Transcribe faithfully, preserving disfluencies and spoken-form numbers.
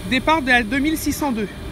Départ de la deux mille six cent deux.